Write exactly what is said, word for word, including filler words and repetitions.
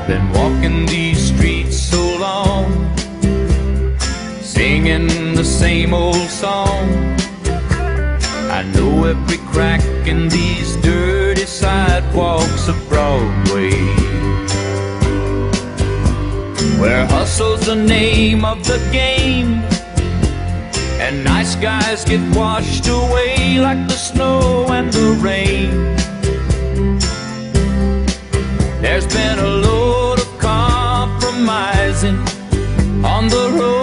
been walking these streets so long, singing the same old song. I know every crack in these dirty sidewalks of Broadway, where hustle's the name of the game, and nice guys get washed away like the snow and the rain. There's been a load of compromising on the road